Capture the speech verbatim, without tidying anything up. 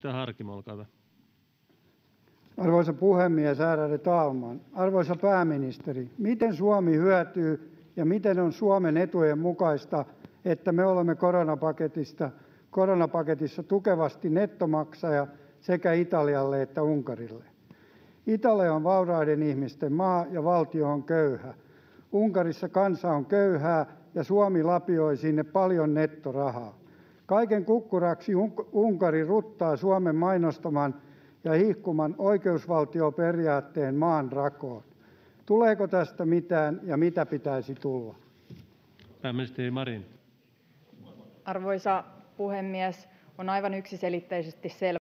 Harkimo, olkaa hyvä. Arvoisa puhemies, ärade talman! Arvoisa pääministeri, miten Suomi hyötyy ja miten on Suomen etujen mukaista, että me olemme koronapaketista, koronapaketissa tukevasti nettomaksaja sekä Italialle että Unkarille? Italia on vauraiden ihmisten maa ja valtio on köyhä. Unkarissa kansa on köyhää ja Suomi lapioi sinne paljon nettorahaa. Kaiken kukkuraksi Unkari ruttaa Suomen mainostaman ja hihkuman oikeusvaltioperiaatteen maanrakoon. Tuleeko tästä mitään ja mitä pitäisi tulla? Pääministeri Marin. Arvoisa puhemies! On aivan yksiselitteisesti selvää,